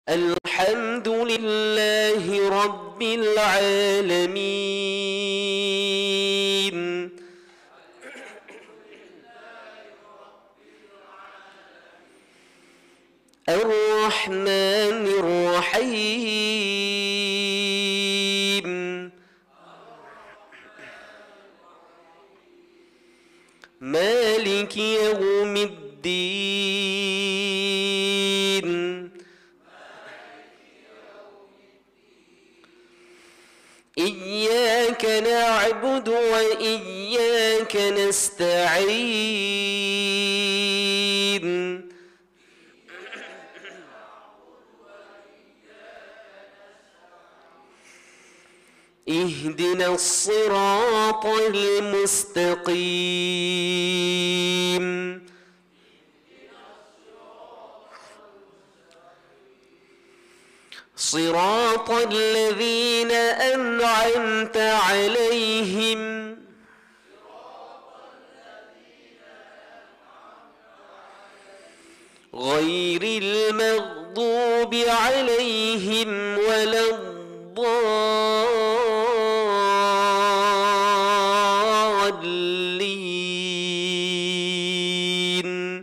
الحمد لله رب العالمين الرحمن الرحيم مالك يوم الدين إياك نعبد وإياك نستعين اهدنا الصراط المستقيم صراط الذين أنعمت عليهم غير المغضوب عليهم ولا الضالين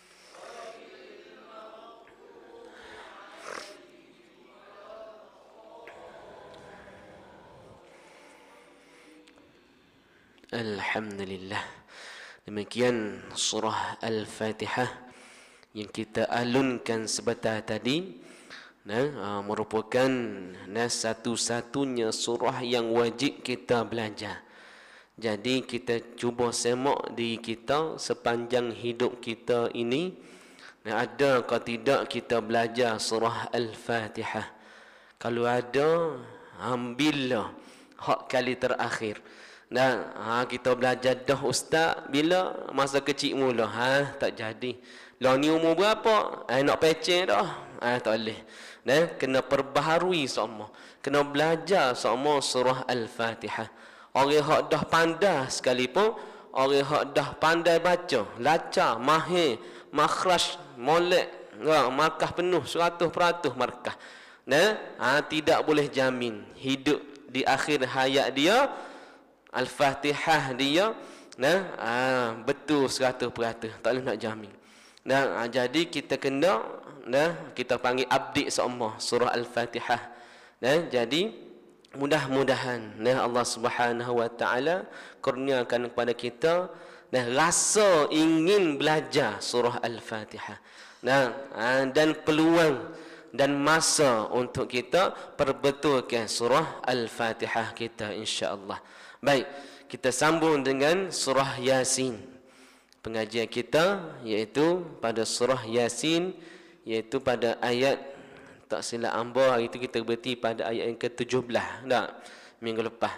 Alhamdulillah. Demikian surah Al-Fatihah yang kita alunkan sebentar tadi, merupakan satu-satunya surah yang wajib kita belajar. Jadi kita cuba semak diri kita sepanjang hidup kita ini, ada atau tidak kita belajar surah Al-Fatihah. Kalau ada, ambillah hak kali terakhir. Dan kita belajar dah ustaz bila masa kecil mula, tak jadi. Lah ni umur berapa? Nak peceh dah. Tak boleh. Kena perbaharui semua. Kena belajar semua surah Al-Fatihah. Orang hak dah pandai sekalipun, orang hak dah pandai baca, lacak, mahir, makhraj, molek, markah penuh 100% markah. Tidak boleh jamin hidup di akhir hayat dia Al-Fatihah dia betul 100%, tak boleh nak jamin. Jadi kita kena kita panggil update semua surah Al-Fatihah. Jadi mudah-mudahan Allah Subhanahu wa taala kurniakan kepada kita rasa ingin belajar surah Al-Fatihah. Dan peluang dan masa untuk kita perbetulkan surah Al-Fatihah kita, insya-Allah. Baik, kita sambung dengan surah Yasin. Pengajian kita iaitu pada surah Yasin, iaitu pada ayat, tak silap amba hari itu kita berhenti pada ayat yang ke-17 minggu lepas.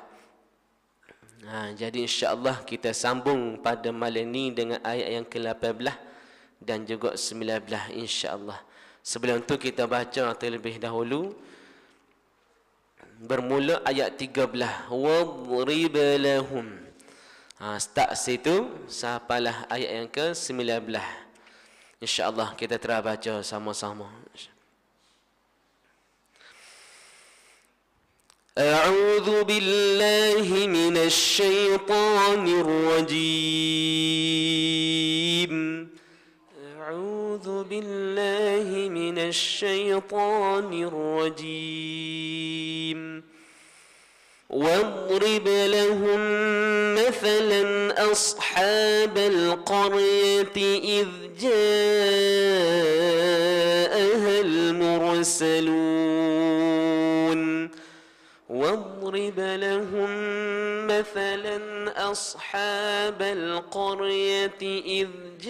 Jadi insya-Allah kita sambung pada malam ini dengan ayat yang ke-18 dan juga 19 insya-Allah. Sebelum itu kita baca terlebih dahulu bermula ayat 13, wadrib lahum. Start situ sampailah ayat yang ke-19. Insya-Allah kita terus baca sama-sama. A'udzu billahi minasy syaithanir rajim. A'udzu billahi minasy syaithanir rajim. واضرب لهم مثلا أصحاب القرية إذ جاءها المرسلون واضرب لهم مثلا أصحاب القرية إذ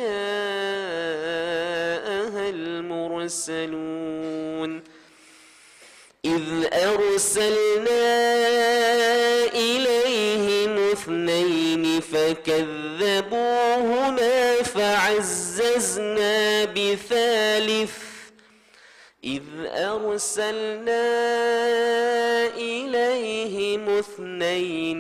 جاءها المرسلون إذ أرسلنا إليهم اثنين فكذبوهما فعززنا بثالث إذ أرسلنا إليهم اثنين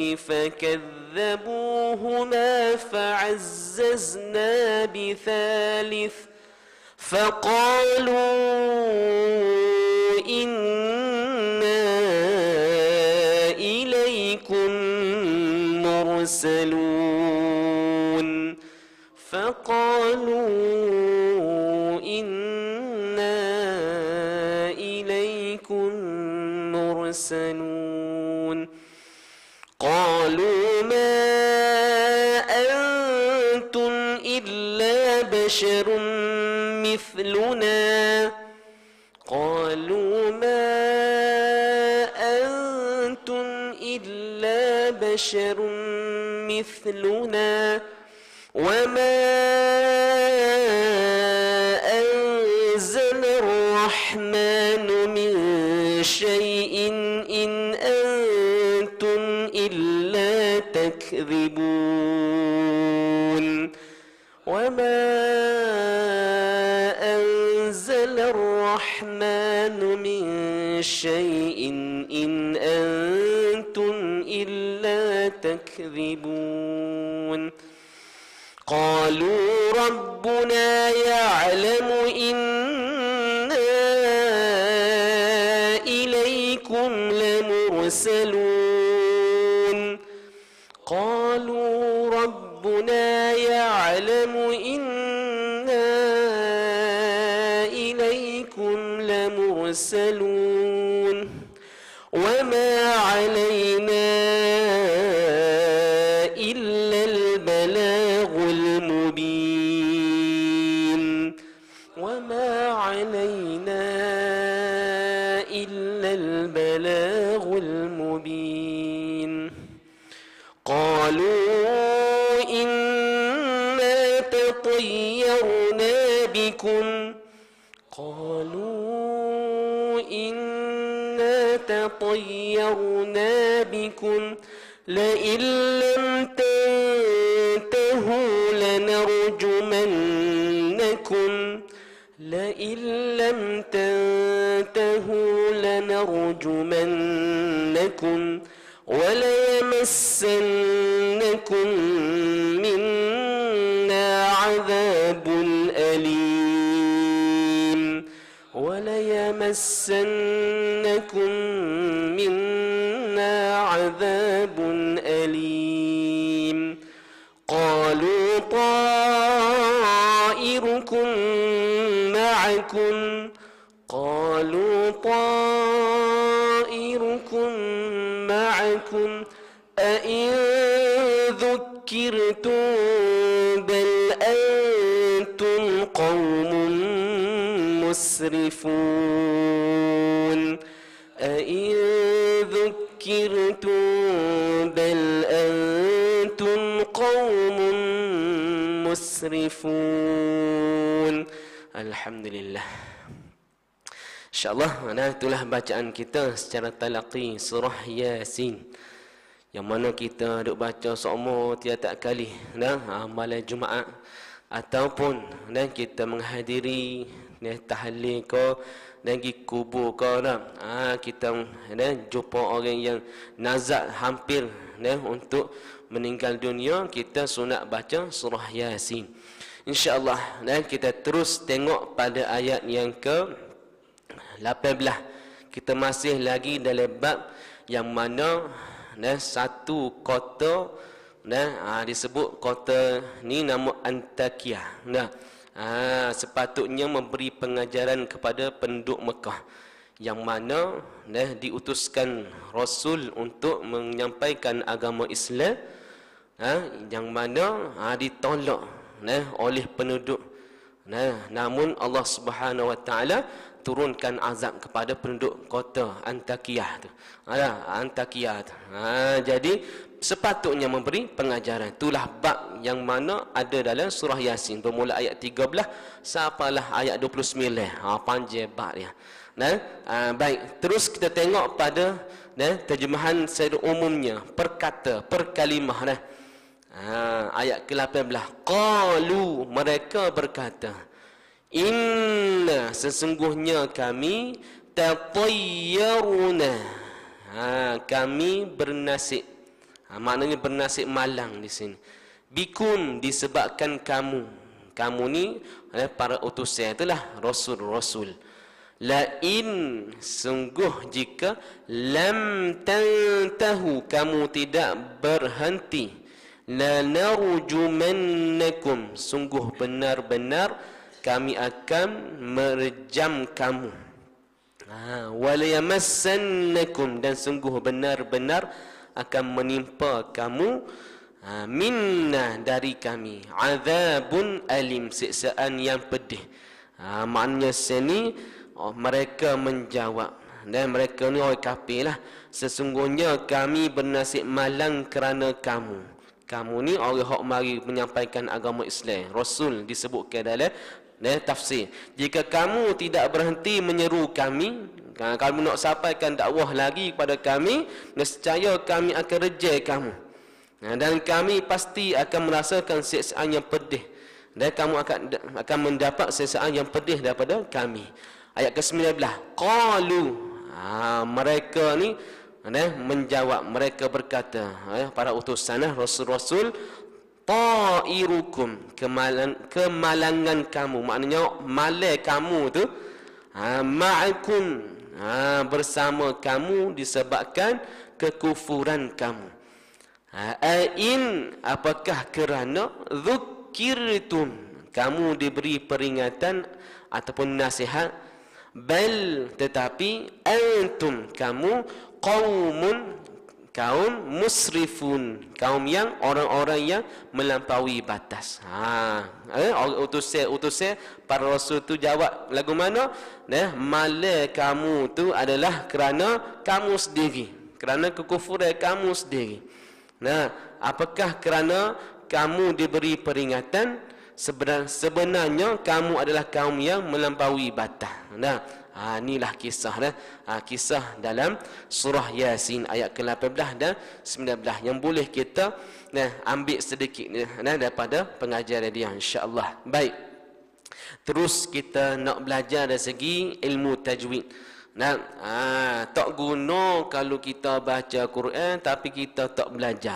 فكذبوهما فعززنا بثالث فقالوا إنا إليكم مرسلون فقالوا إنا إليكم مرسلون قالوا ما أنتم إلا بشر مثلنا قالوا ما أنتم إلا بشر مثلنا وما أنزل الرحمن من شيء إن أنتم إلا تكذبون وما أنزل الرحمن من شيء إن أنتم إلا تكذبون قالوا ربنا يعلم إنا إليكم لمرسلون قالوا ربنا يعلم إنا إليكم لمرسلون وما علينا إلا البلاغ المبين وما علينا إلا البلاغ المبين قالوا إنا تطيرنا بكم قالوا إنا تطيرنا بكم لئن لم تنتهوا لنرجمنكم لئن لم تنتهوا لنرجمنكم وليمسنكم منا عذاب أليم وليمسنكم منا عذاب أليم قالوا طائركم معكم قالوا طائركم معكم أئن ذكرتم بل أنتم قوم مسرفون أئن ذكرتم بل أنتم قوم مسرفون. Alhamdulillah. InsyaAllah, itulah bacaan kita secara talaqi surah Yasin, yang mana kita duk baca seumur tiap-tiap kali malam Jumaat, ataupun kita menghadiri tahlil ke dan pergi kubur ke kita jumpa orang yang nazak hampir untuk meninggal dunia, kita sunat baca surah Yasin. InsyaAllah, dan kita terus tengok pada ayat yang ke-18. Kita masih lagi dalam bab yang mana satu kota disebut kota ni nama Antakya. Sepatutnya memberi pengajaran kepada penduduk Mekah, yang mana diutuskan Rasul untuk menyampaikan agama Islam, yang mana ditolak oleh penduduk. Namun Allah Subhanahu Wa Taala turunkan azab kepada penduduk kota Antakya tu. Antakya tu. Jadi sepatutnya memberi pengajaran. Itulah bab yang mana ada dalam surah Yasin, bermula ayat 13 sampailah ayat 29. Panjang bab dia. Baik, terus kita tengok pada terjemahan secara umumnya, perkata, perkalimah ayat ke-18. Qalu, mereka berkata, inna, sesungguhnya kami, tatayyaruna, kami bernasib. Maknanya bernasib malang di sini. Bikum, disebabkan kamu. Kamu ni para utusan, itulah rasul-rasul. La sungguh jika lam tantahu kamu tidak berhenti, la narjumannakum sungguh benar-benar kami akan merejam kamu. Wala yamassannakum dan sungguh benar-benar akan menimpa kamu minna dari kami azabun alim siksaan yang pedih. Maknanya sini mereka menjawab, dan mereka ni orang kafir lah, sesungguhnya kami bernasib malang kerana kamu. Kamu ni orang hak mari menyampaikan agama Islam, Rasul disebutkan dalam tafsir. Jika kamu tidak berhenti menyeru kami, kamu nak sampaikan dakwah lagi kepada kami, nescaya kami akan reject kamu. Dan kami pasti akan merasakan siksaan yang pedih, dan kamu akan mendapat siksaan yang pedih daripada kami. Ayat ke-19, qalu, mereka ni menjawab, mereka berkata, para utusan rasul-rasul, ta'irukum, kemalangan kamu, maknanya malai kamu tu, ma'akum, bersama kamu disebabkan kekufuran kamu. Ain, apakah kerana dzukirtum, kamu diberi peringatan ataupun nasihat, bal, tetapi antum, kamu, qaumun, kaum musrifun, kaum yang orang-orang yang melampaui batas. Utusan para rasul tu jawab lagu mana? Malai kamu tu adalah kerana kamu sendiri, kerana kekufuran kamu sendiri. Apakah kerana kamu diberi peringatan, sebenarnya kamu adalah kaum yang melampaui batas. Inilah kisah kisah dalam surah Yasin ayat ke-18 dan 19 yang boleh kita ambil sedikit daripada pengajaran dia, insya-Allah. Baik. Terus kita nak belajar dari segi ilmu tajwid. Tak guna kalau kita baca Quran tapi kita tak belajar.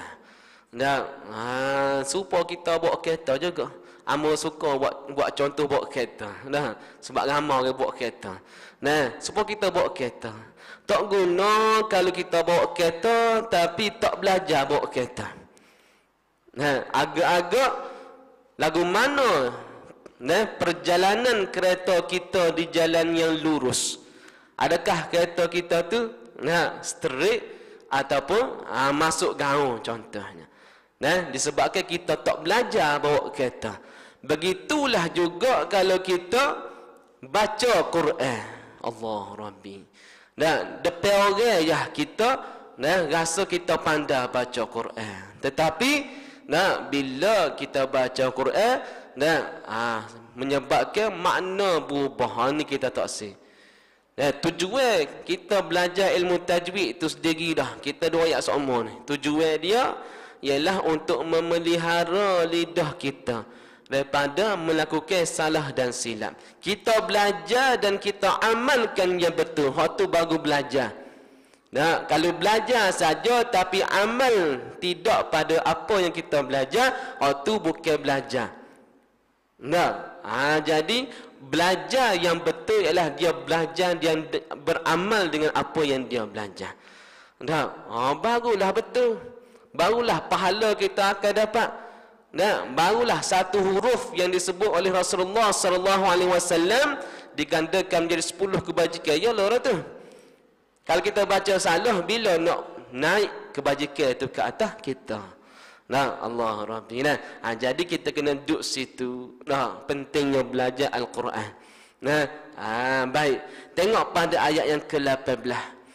Supaya kita bawa kereta juga. Amo suka buat contoh bawa kereta. Sebab ramai orang bawa kereta. Supaya kita bawa kereta. Tak guna kalau kita bawa kereta tapi tak belajar bawa kereta. Agak-agak lagu mana perjalanan kereta kita di jalan yang lurus. Adakah kereta kita tu straight ataupun masuk gaung contohnya. Disebabkan kita tak belajar bawa kereta. Begitulah juga kalau kita baca Quran. Allah Rabbi. Depan orang kita rasa kita pandai baca Quran. Tetapi bila kita baca Quran menyebabkan makna berubah. Ni kita tak sih. Tujuan kita belajar ilmu tajwid itu sendiri dah. Kita dua ayat sama ni. Tujuan dia ialah untuk memelihara lidah kita daripada melakukan salah dan silap. Kita belajar dan kita amalkan yang betul. Hak tu baru belajar. Kalau belajar saja tapi amal tidak pada apa yang kita belajar, hak tu bukan belajar. Jadi belajar yang betul ialah dia belajar, dia beramal dengan apa yang dia belajar. Barulah betul. Barulah pahala kita akan dapat. Barulah satu huruf yang disebut oleh Rasulullah sallallahu alaihi wasallam digandakan menjadi 10 kebajikan. Ya lah tu. Kalau kita baca salah, bila nak naik kebajikan itu ke atas kita. Allah Rabbi. Jadi kita kena duduk situ. Pentingnya belajar Al-Quran. Baik. Tengok pada ayat yang ke-18.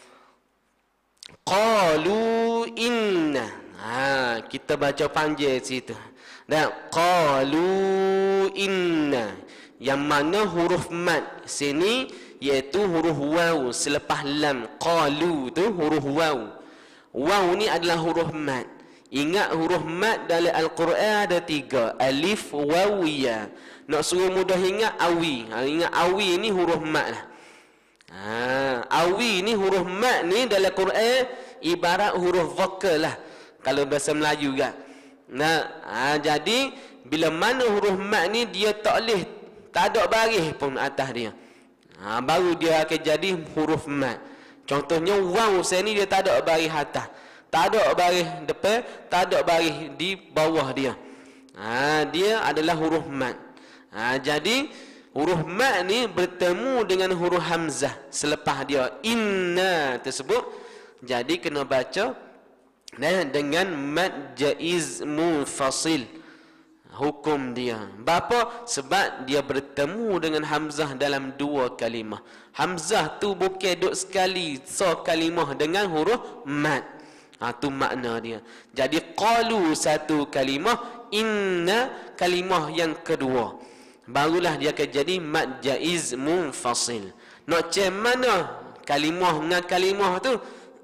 Qalu inna. Kita baca panjang situ. Qalu inna. Yang mana huruf mad sini iaitu huruf waw selepas lam. Qalu tu huruf waw. Waw ni adalah huruf mad. Ingat huruf mad dalam Al-Quran ada 3. Alif, waw, ya. Nak suruh mudah ingat awi. Ingat awi ni huruf mad lah. Awi ni huruf mad ni dalam Quran ibarat huruf vokal lah. Kalau bahasa Melayu kan. Jadi bila mana huruf mad ni dia tak ada baris pun atas dia. Baru dia akan jadi huruf mat. Contohnya waw saya ni dia tak ada baris atas, tak ada baris depan, tak ada baris di bawah dia. Dia adalah huruf mat. Jadi huruf mat ni bertemu dengan huruf hamzah selepas dia inna tersebut. Jadi kena baca dengan mad jaiz munfasil. Hukum dia bapa? Sebab dia bertemu dengan hamzah dalam dua kalimah. Hamzah tu bukan duk sekali kalimah dengan huruf mad. Tu makna dia. Jadi qalu satu kalimah, inna kalimah yang kedua, barulah dia akan jadi mad jaiz munfasil. Nak cek mana kalimah dengan kalimah tu?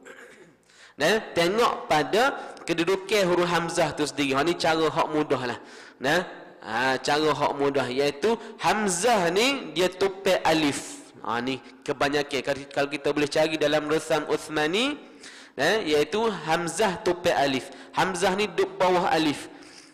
Tengok pada kedudukan huruf hamzah tu sendiri. Ni cara hak mudah lah. Cara hak mudah iaitu hamzah ni dia tupai alif. Ni kebanyakan kalau kita boleh cari dalam Rasam Uthmani, iaitu hamzah tupai alif. Hamzah ni duduk bawah alif.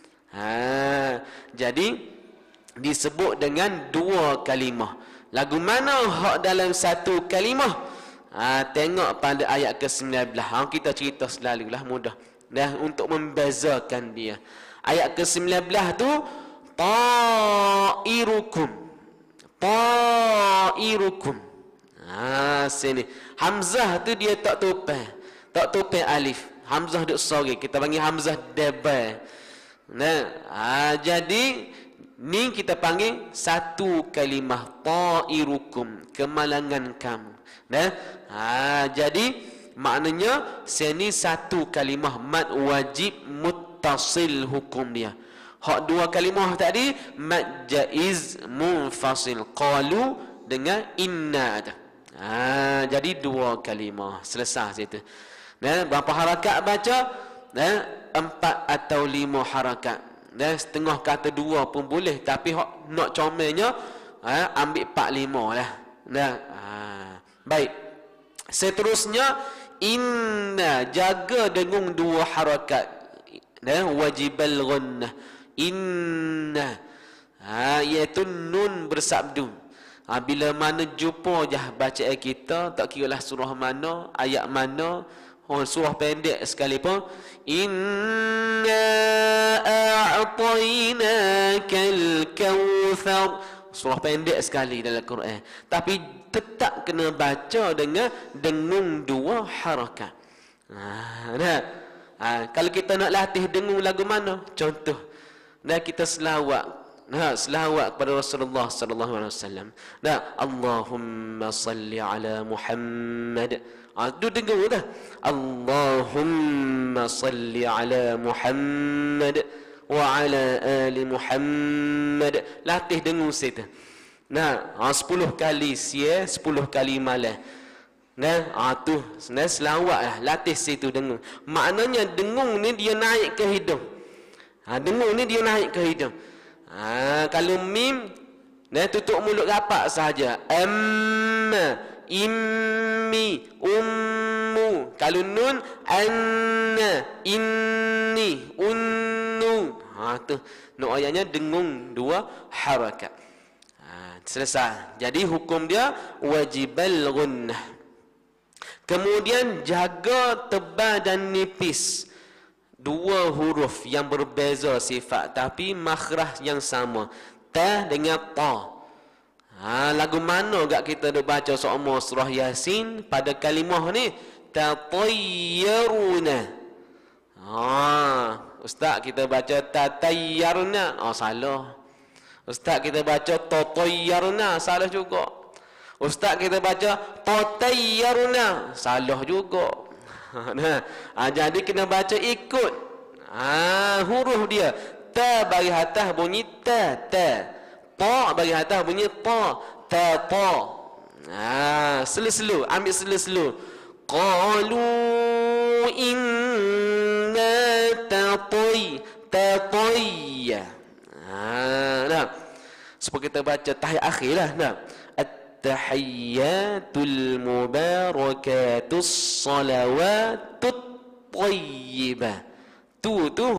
Jadi disebut dengan dua kalimah. Lagu mana hak dalam satu kalimah? Tengok pada ayat ke-19. Kita cerita selalulah, mudah untuk membezakan dia. Ayat ke-19 tu ta'irukum. Ta'irukum. Sini hamzah tu dia tak tupai alif. Hamzah duk sorry, kita panggil hamzah debal. Jadi ni kita panggil satu kalimah ta'irukum, kemalangan kamu. Jadi maknanya sini satu kalimah mad wajib muttasil hukum dia. Hak dua kalimah tadi mad jaiz munfasil, qalu dengan inna. Jadi dua kalimah selesai situ. Berapa harakat baca? 4 atau 5 harakat. Setengah kata 2 pun boleh, tapi nak comelnya ambil 4-5 lah. Baik. Seterusnya inna, jaga dengung 2 harakat. Wajibal ghunnah. Inna, iaitu nun bersabdu. Bila mana jumpa je bacaan kita, tak kiralah surah mana, ayat mana, surah pendek sekalipun, inna a'tainakal kautsar, surah pendek sekali dalam Quran, tapi tetap kena baca dengan dengung 2 harakat. Kalau kita nak latih dengung lagu mana? Contoh, kita selawat. Selawat kepada Rasulullah sallallahu alaihi wasallam. Allahumma salli ala Muhammad. Tu dengung dah. Allahumma salli ala Muhammad wa ala ali Muhammad. Latih dengung situ. 10 kali sia, 10 kali malam. Tu selawat lah, latih situ dengung. Maknanya dengung ni dia naik ke hidung. Dengung ni dia naik ke hidung. Kalau mim, tutup mulut rapat saja. Amma, immi, ummu. Kalau nun, anna, inni, unnu. Tu nak ayatnya dengung 2 harakat. Selesai. Jadi hukum dia wajibal ghunnah. Kemudian jaga tebal dan nipis. 2 huruf yang berbeza sifat tapi makhraj yang sama. Ta dengan ta. Lagu mana gak kita dah baca seumur surah Yasin pada kalimah ni? Tatayyaruna. Ustaz kita baca tatayyarna. Salah. Ustaz kita baca tatayyarna. Salah juga. Ustaz kita baca tatayyarna. Salah juga. Jadi kena baca ikut huruf dia. Ta bagi atas bunyi ta. Ta bagi atas bunyi ta. Ta. Selu-selu, ambil selu-selu. Qalu inna tatayya. Supaya kita baca tahiyat akhir lah. Tahiyyatul mubarakatus salawatut tayyibah. Tu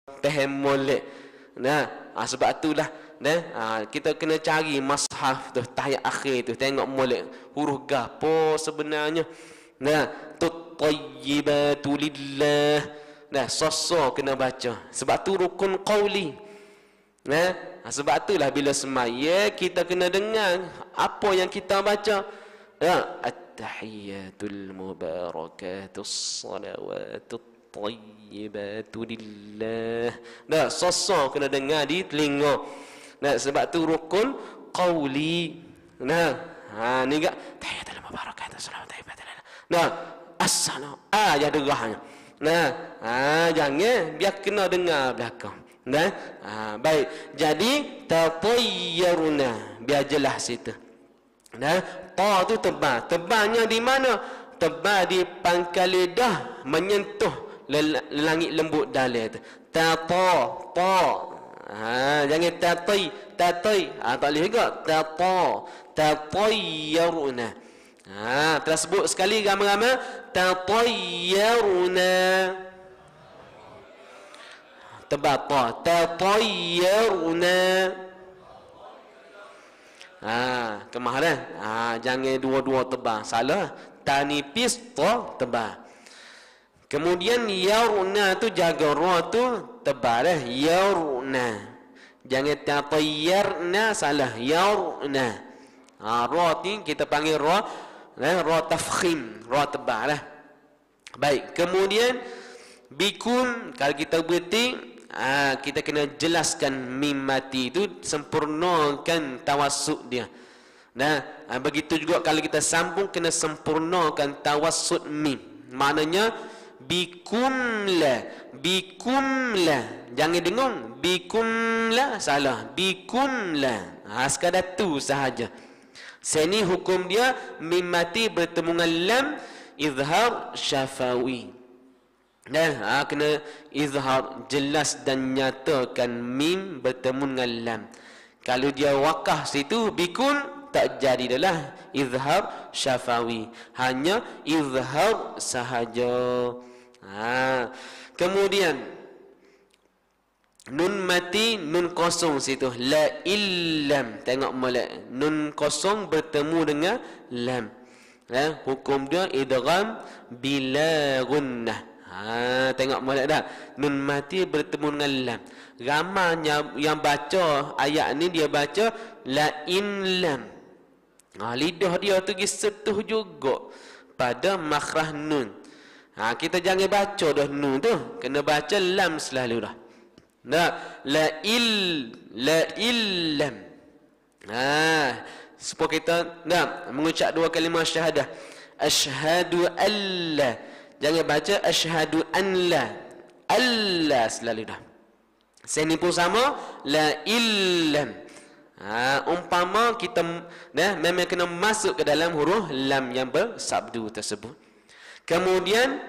tahan molek. Nah, sebab itulah kita kena cari mushaf tu, tahiyat akhir tu, tengok molek huruf gapo sebenarnya. Nah, tutayyibatu lillah. Nah, sosok kena baca. Sebab tu rukun qauli. Nah, sebab itulah bila semaya kita kena dengar apa yang kita baca. Ya, at-tahiyatul mubarakatus salawatut tayyibatu lillah. Nah, sosok kena dengar di telinga. Nah, sebab tu rukun qauli. Nah, ni gak tahiyatul mubarakatus salawatut tayyibatu lillah. Nah, as-salam ya derahnya. Nah, jangan biar kena dengar belakang. Nah, baik. Jadi tatayyaruna, biar jelas itu. Nah, ta tu tebal. Tebalnya di mana? Tebal di pangkal lidah menyentuh langit lembut dalam itu. Ta. Jangan tatai. Tak boleh juga. Tatayyaruna. Tersebut sekali ramai-ramai. Tatayyaruna. Tebal ta. Tatayyaruna. Kemaharan. Jangan dua-dua tebal. Salah. Ta nipis, ta tebal. Kemudian yaruna tu jaga ra tu tebal yaruna. Jangan tatayyarna, salah. Yaruna. Ra ni kita panggil ra tafkhim, ra tebal lah. Baik. Kemudian bikum, kalau kita berhenti, kita kena jelaskan mim mati itu, sempurnakan tawassut dia. Nah, begitu juga kalau kita sambung, kena sempurnakan tawassut mim. Maknanya bikumla. Jangan dengung bikumla, salah. Bikumla. Sekadar tu sahaja. Sini hukum dia mim mati bertemu dengan lam, izhar syafawi. Nah, kena izhar, jelas dan nyatakan mim bertemu dengan lam. Kalau dia wakah situ bikun, tak jadi adalah izhar syafawi, hanya izhar sahaja. Kemudian nun mati, nun kosong situ, la illam. Tengok molek, nun kosong bertemu dengan lam. Hukum dia idgham bila gunnah. Tengok molek dah, nun mati bertemu dengan lam. Ramanya yang baca ayat ni, dia baca la in lam. Lidah dia tu pergi setuh juga pada makhraj nun. Kita jangan baca dah nun tu, kena baca lam selalu dah. La illam. Supaya kita mengucap dua kalimah syahadah. Asyhadu alla. Jangan baca asyhadu an la. Allah selalu dah. Sini pun sama, la illam. Umpama kita memang kena masuk ke dalam huruf lam yang bersabdu tersebut. Kemudian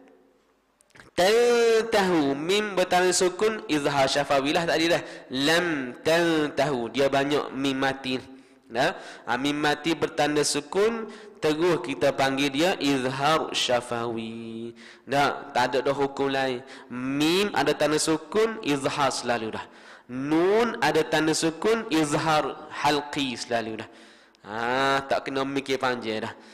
tahu, mim bertanda sukun, izhar syafawilah tadi dah. Lam tahu, dia banyak mim mati. Mim mati bertanda sukun, terus kita panggil dia izhar syafawi. Tak ada dah hukum lain. Mim ada tanda sukun, izhar selalu dah. Nun ada tanda sukun, izhar halqi selalu dah. Tak kena mikir panjang dah.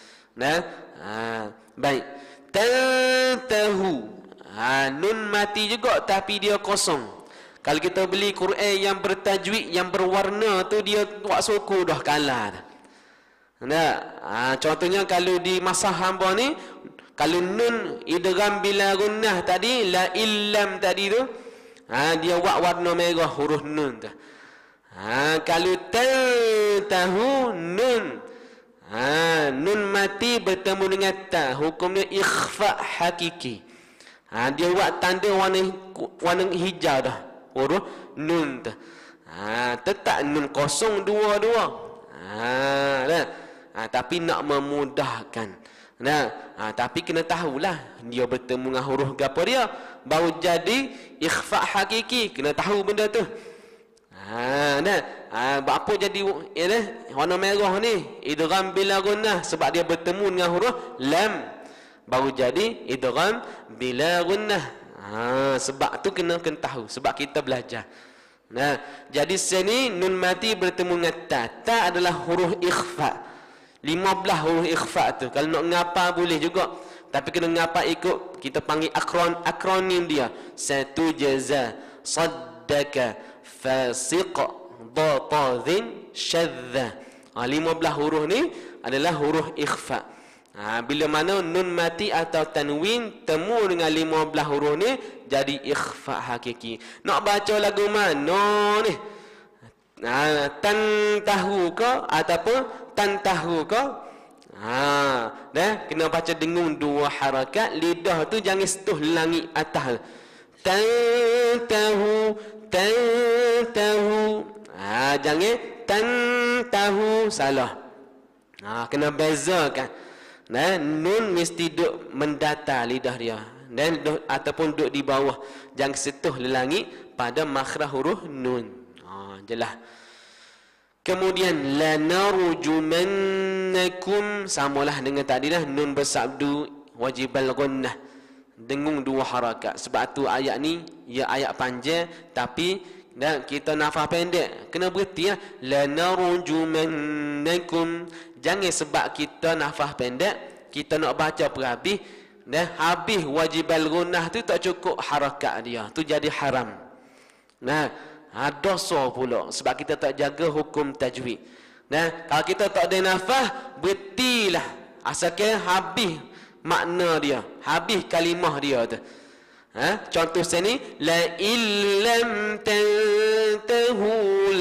Baik. Tahu. Nun mati juga tapi dia kosong. Kalau kita beli Quran yang bertajwid, yang berwarna tu, dia buat suku dah kalah dah. Contohnya kalau di masa hamba ni, kalau nun idgham bila gunnah tadi, la illam tadi tu, dia buat warna merah huruf nun tu. Kalau tahu nun, nun mati bertemu dengan ta, hukumnya ikhfa hakiki. Dia buat tanda warna hijau dah huruf nun tu. Tetap nun kosong dua-dua. Tapi nak memudahkan. Tapi kena tahulah dia bertemu dengan huruf gapo dia, baru jadi ikhfa hakiki. Kena tahu benda tu. Apa jadi warna merah ni idgham bila gunnah, sebab dia bertemu dengan huruf lam, baru jadi idgham bila gunnah. Sebab tu kena tahu. Sebab kita belajar. Nah, jadi sini nun mati bertemu dengan ta. Ta adalah huruf ikhfa. 15 huruf ikhfa tu. Kalau nak ngapa boleh juga. Tapi kena ngapa ikut kita panggil akronim dia. Satu jaza, saddaka, fasiq, dhatadhin, syadza. 15 huruf ni adalah huruf ikhfa. Bila mana nun mati atau tanwin temu dengan 15 huruf ni jadi ikhfa hakiki. Nak baca lagu mana ni? Tan tahu ke ataupun tan tahu ke? Kena baca dengung 2 harakat. Lidah tu jangan setuh langit atas. Tan tahu, tan tahu. Jangan tan tahu, salah. Kena bezakan. Nun mesti duduk mendata lidah dia. Ataupun duduk di bawah. Jangan setuh langit pada makhraj huruf nun. Jelas. Kemudian lanarjumannakum, samalah dengan tadi dah, nun bersabdu wajibal gunnah, dengung 2 harakat. Sebab tu ayat ni ya ayat panjang tapi kita nafas pendek, kena berhenti ya. Lanarjumannakum, jangan sebab kita nafas pendek kita nak baca per habis habis wajibal gunnah tu tak cukup harakat dia, tu jadi haram. Dosa pula sebab kita tak jaga hukum tajwid. Kalau kita tak ada nafas, berhentilah asalkan habis makna dia, habis kalimah dia tu. Contoh sini, la illam tantahu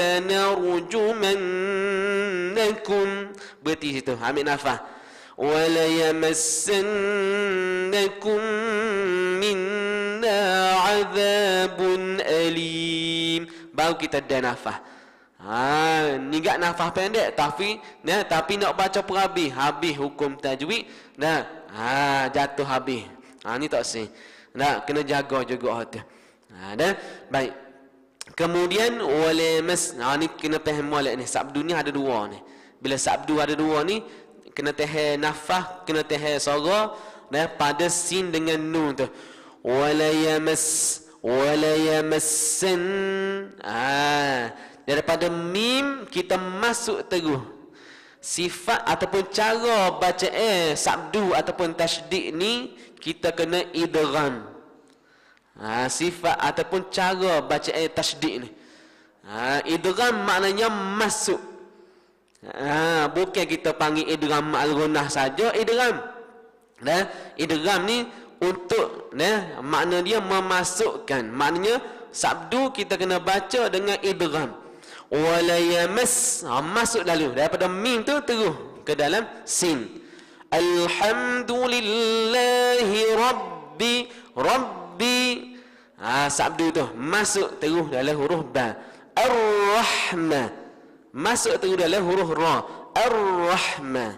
lanarjumannakum, berhenti situ, ambil nafas. Wa la yamassannakum minna azabun alim, baru kita dah nafas. Ningkat nafas pendek tapi nak baca per habis hukum tajwid jatuh habis. Ni tak sih. Kena jaga juga hati. Baik. Kemudian walamas, ni kena faham molek ni. Sabdu ni ada 2 ni. Bila sabdu ada 2 ni, kena tahan nafas, kena tahan suara pada sin dengan nun tu. Walayamassan. Daripada mim kita masuk terus. Sifat ataupun cara baca sabdu ataupun tasydid ni kita kena idgham. Sifat ataupun cara baca tasydid ni. Idgham maknanya masuk. Bukan kita panggil idgham al-gunnah saja, idgham. Idgham ni untuk makna dia memasukkan. Maknanya sabdu kita kena baca dengan idgham. Wala yamas, masuk lalu daripada mim tu terus ke dalam sin. Alhamdulillahi rabbi. Sabdu tu masuk terus dalam huruf ba. Ar-Rahmah, masuk terus dalam huruf ra. Ar-Rahmah.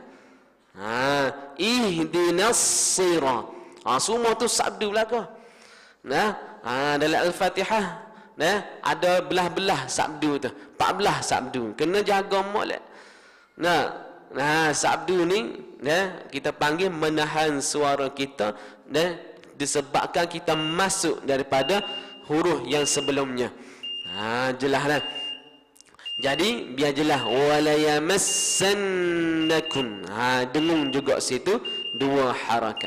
Ihdinas sirat. Semua tu sabdu belaka. Dalam Al-Fatihah ada belah-belah sabdu tu, 14 sabdu, kena jaga molek. Sabdu ni kita panggil menahan suara kita disebabkan kita masuk daripada huruf yang sebelumnya. Jelaslah. Jadi biar jelas, wala yamassannakum. Dengung juga situ 2 harakat.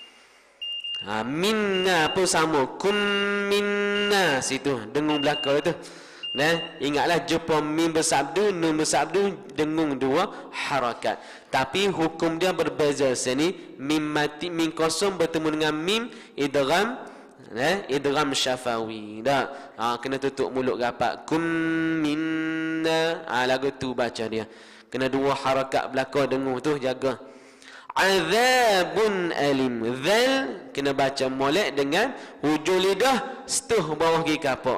Minna pun sama, kum minna situ dengung belakang tu. Ingatlah jumpa mim bersabdu, nun bersabdu, dengung 2 harakat. Tapi hukum dia berbeza. Sini mim mati, mim kosong bertemu dengan mim idgham, idgham syafawi. Kena tutup mulut rapat. Kum minna, lagu tu baca dia. Kena 2 harakat belakang dengung tu, jaga. Azabun alim. Zal kena baca molek dengan hujung lidah setuh bawah gigi kapak.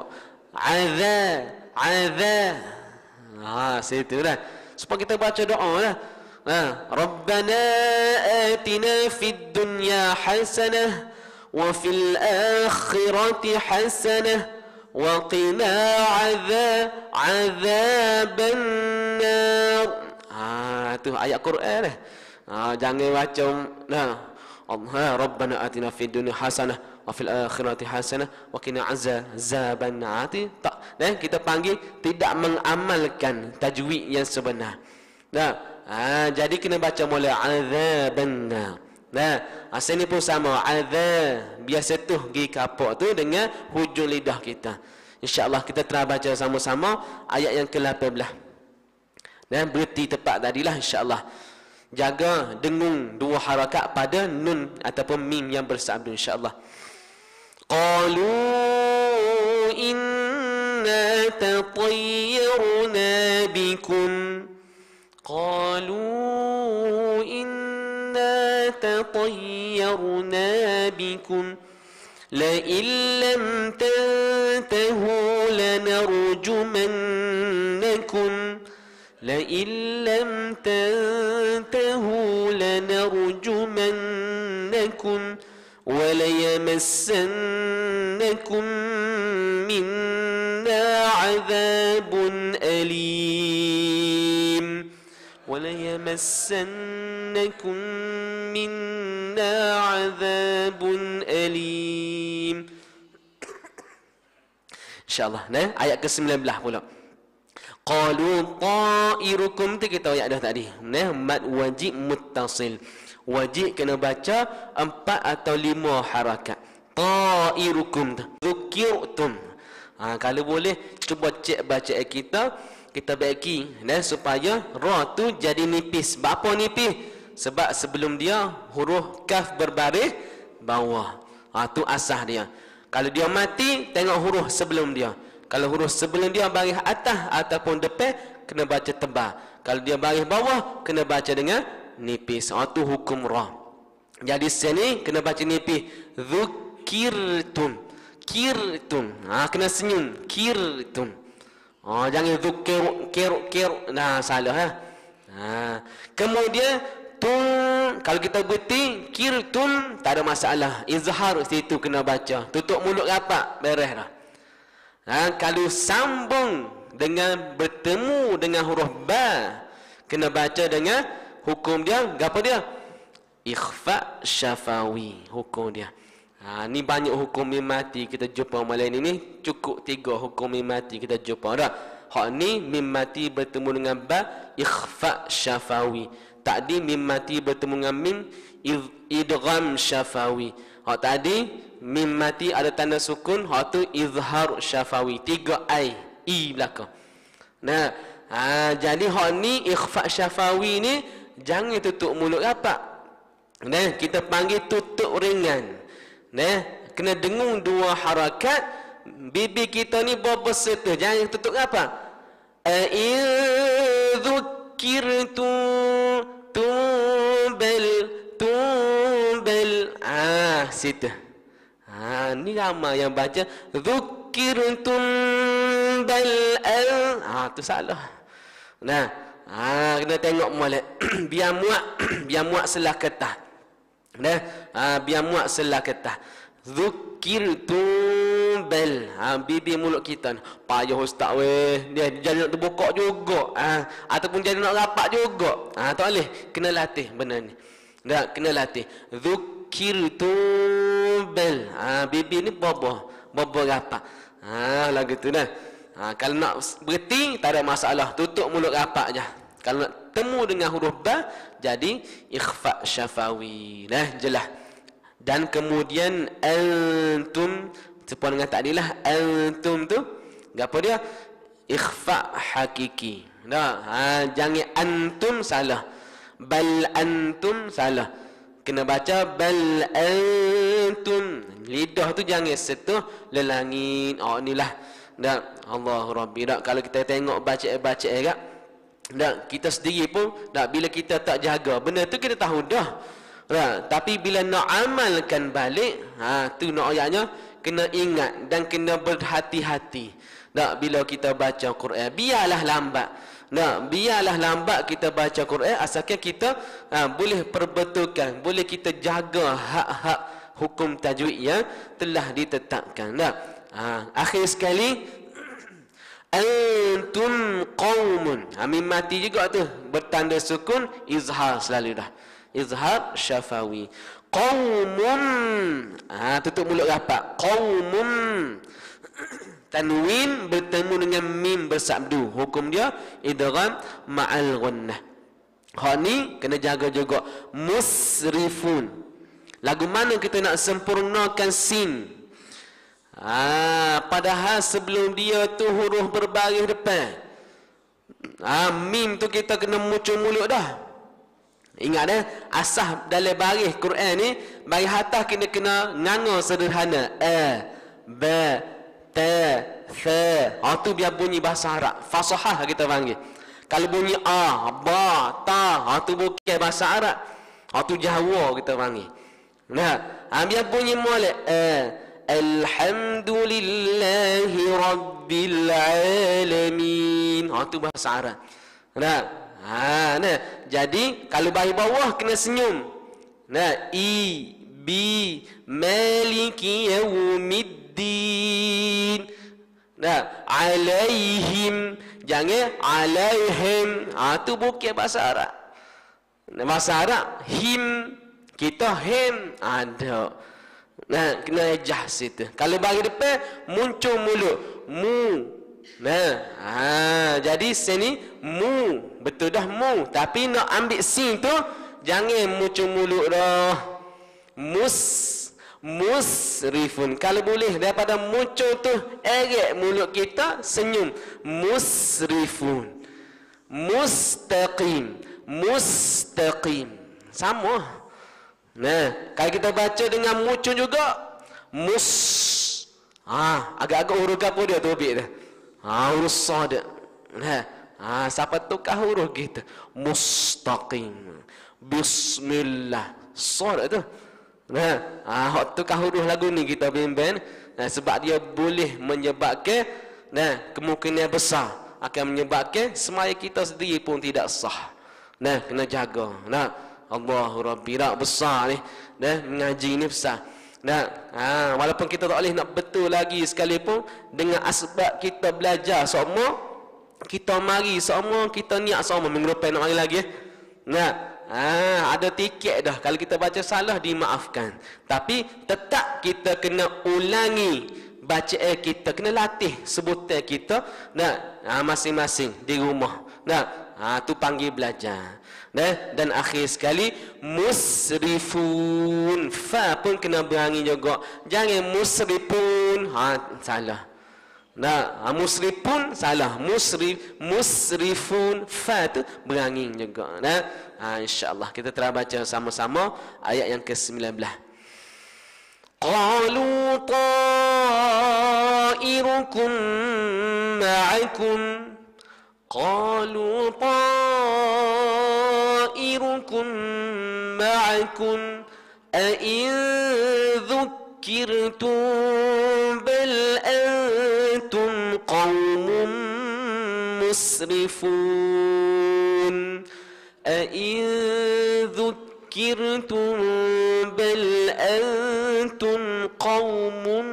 Azab. Situ dah. Supaya kita baca doa lah. Rabbana atina fid dunya hasanah wa fil akhirati hasanah wa qina azaban nar. Tu ayat Quran dah. Jangan baca Allah Rabbana atina fid dunya hasanah wa fil akhirati hasanah wa qina azaban nar. Tak, dan kita panggil tidak mengamalkan tajwid yang sebenar. Nah, jadi kena baca mula azaban nar. Nah, asal ni pun sama, azab biasa tu gi kapok tu dengan hujung lidah kita. InsyaAllah kita telah baca sama-sama ayat yang ke-18. Dan berhenti tepat tadilah insyaAllah. Jaga dengung dua harakat pada nun ataupun mim yang bersabdu insyaAllah. Qalu inna tatayyarna bikum. Qalu inna tatayyarna bikum. لئن لم تنتهوا لنرجمنكم لئن لم تنتهوا لنرجمنكم وليمسنكم منا عذاب أليم وليمسنكم منا عذاب أليم. InsyaAllah. Nah, ayat ke-19 pula. Qalu ta'irukum tu kita ayat dah tadi. Nah, mad wajib muttasil. Wajib kena baca 4 atau 5 harakat. Ta'irukum tu. Dzukirtum. Kalau boleh cuba cek bacaan kita baiki nah supaya ra tu jadi nipis. Berapa nipis? Sebab sebelum dia huruf kaf berbaris bawah. Tu asas dia. Kalau dia mati, tengok huruf sebelum dia. Kalau huruf sebelum dia baris atas ataupun depan, kena baca tebal. Kalau dia baris bawah, kena baca dengan nipis. Tu hukum ra. Jadi sini kena baca nipis. Dzukirtum. Kirtum. Kena senyum. Kirtum. Jangan dzukir. Nah, salah Kemudian tun, kalau kita berhenti kirtun tak ada masalah. Izhar situ kena baca. Tutup mulut rapat, beres dah. Kalau sambung dengan bertemu dengan huruf ba, kena baca dengan hukum dia. Apa dia? Ikhfa syafawi. Hukum dia. Ni banyak hukum mim mati kita jumpa malam ini. Cukup 3 hukum mim mati kita jumpa dah. Hak ni mim mati bertemu dengan ba, ikhfa syafawi. Tadi mim mati bertemu dengan mim, idgham syafawi. Hak tadi mim mati ada tanda sukun, hak tu izhar syafawi. 3 i belakang. Nah, jadi hak ni ikhfa syafawi ni jangan tutup mulut rapat. Nah, kita panggil tutup ringan. Nah, kena dengung 2 harakat. Bibir kita ni berserta, jangan tutup rapat. A'idzukkirtu tumbel situ. Ni ramai yang baca dzukirtum bal tu salah. Nah, kena tengok molek. biar muat selah ketah. Nah, biar muat selah ketah. Dzukirtum bal. Bibir mulut kita ni payah ustaz weh. Dia jadi nak terbuka juga. Ataupun jadi nak rapat juga. Tak boleh. Kena latih benda ni. Dah kena latih. Dzukirtum bal. Bibir ni bobo rapat. Lagu tu dah. Kalau nak berhenti tak ada masalah. Tutup mulut rapat je. Kalau nak temu dengan huruf ba, jadi ikhfa syafawi. Dah jelas. Dan kemudian antum sesuai dengan takdilah antum tu apa dia? Ikhfa hakiki. Jangan antum salah. Bal antum salah. Kena baca bal antum. Lidah tu jangan sentuh lelangin. Inilah. Allahu Rabbi. Kalau kita tengok baca agak kita sendiri pun bila kita tak jaga benda tu kita tahu dah. Tapi bila nak amalkan balik, tu nak ayatnya kena ingat dan kena berhati-hati. Bila kita baca Quran, biarlah lambat. Biarlah lambat kita baca Quran, asalkan kita boleh perbetulkan, boleh kita jaga hak-hak hukum tajwid yang telah ditetapkan. Akhir sekali, antum qaumun. Mim mati juga tu bertanda sukun, izhar selalu dah. Izhar syafawi. Qaumun. Tutup mulut rapat. Qaumun. Tanwin bertemu dengan mim bersabdu. Hukum dia idgham ma'al ghunnah. Hak ni kena jaga juga. Musrifun. Lagu mana kita nak sempurnakan sin? Padahal sebelum dia tu huruf berbaris depan. Mim tu kita kena muncul mulut dah. Ingat asah dalam baris Quran ni, baris atas kena nganga sederhana. Ba, ta, tha. Tu biar bunyi bahasa Arab. Fasahah kita panggil. Kalau bunyi ba, ta, tu bukan bahasa Arab. Tu Jawa kita panggil. Biar bunyi molek. Alhamdulillahi Rabbil Alamin. Tu bahasa Arab. Jadi kalau baris bawah kena senyum. Maliki yaumiddin. Alaihim. Jangan alaihim. Tu bukan bahasa Arab. Bahasa Arab him. Kita him. Ada. Kena ejah situ. Kalau bagi depan muncul mulut. Mu. Jadi sini mu. Betul dah mu. Tapi nak ambil sin tu jangan muncul mulut dah. Musrifun. Kalau boleh daripada muncul tu eret mulut kita, senyum. Musrifun. Mustaqim. Sama. Kalau kita baca dengan muncul juga, agak-agak huruf apa dia tu habis dah. Huruf sad. Siapa tukar huruf kita? Mustaqim. Bismillah. Sad tu. Hak tukar huruf lagu ni kita bimbang. Sebab dia boleh menyebabkan kemungkinan besar akan menyebabkan semaya kita sendiri pun tidak sah. Kena jaga. Allahu Rabbi, rak besar ni. Mengaji ni besar. Walaupun kita tak boleh nak betul lagi sekalipun, dengan asbab kita belajar semua, kita mari semua, kita niat semua minggu depan nak mari lagi. Ada tiket dah. Kalau kita baca salah dimaafkan. Tapi tetap kita kena ulangi bacaan kita, kena latih sebutan kita masing-masing di rumah. Tu panggil belajar. Dan akhir sekali musrifun. Fa pun kena berangi juga. Jangan musrifun. Salah. Musrifun salah. Musrifun. Fa tu berangi juga. InsyaAllah kita telah baca sama-sama ayat yang ke-19. Qalu ta'irukum ma'akum. Qalu ta'irukum ma'akum a'in dhukirtum bal antum qawmun musrifun. a'in dhukirtum bal antum qawmun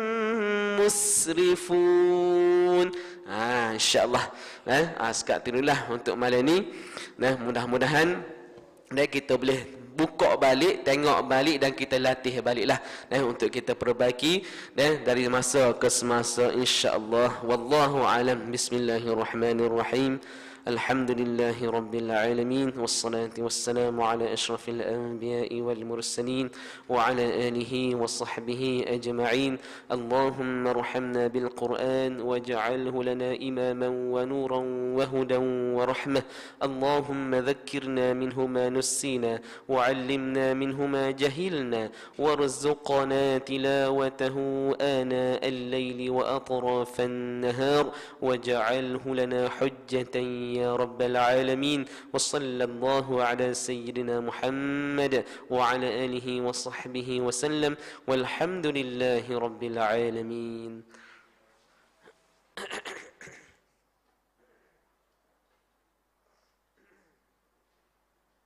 musrifun. InsyaAllah sekat tirulah untuk malam ni. Mudah-mudahan kita boleh buka balik, tengok balik dan kita latih baliklah untuk kita perbaiki dari masa ke semasa insya-Allah. Wallahu alam. Bismillahirrahmanirrahim. Alhamdulillahi Rabbil Alamin. Wassalatu wassalamu ala ashrafil anbiya'i wal mursalin wa ala alihi wa sahbihi ajma'in. Allahumma arhamna bil Qur'an waj'alhu lana imaman wa nuran wa hudan wa rahmah. Allahumma dhakkirna minhu ma nussina wa 'allimna minhu ma jahilna warzuqna tilawatahu ana al-layli wa atrafan nahar waj'alhu lana hujjatan يا رب العالمين. وصلى الله على سيدنا محمد وعلى آله وصحبه وسلم والحمد لله رب العالمين.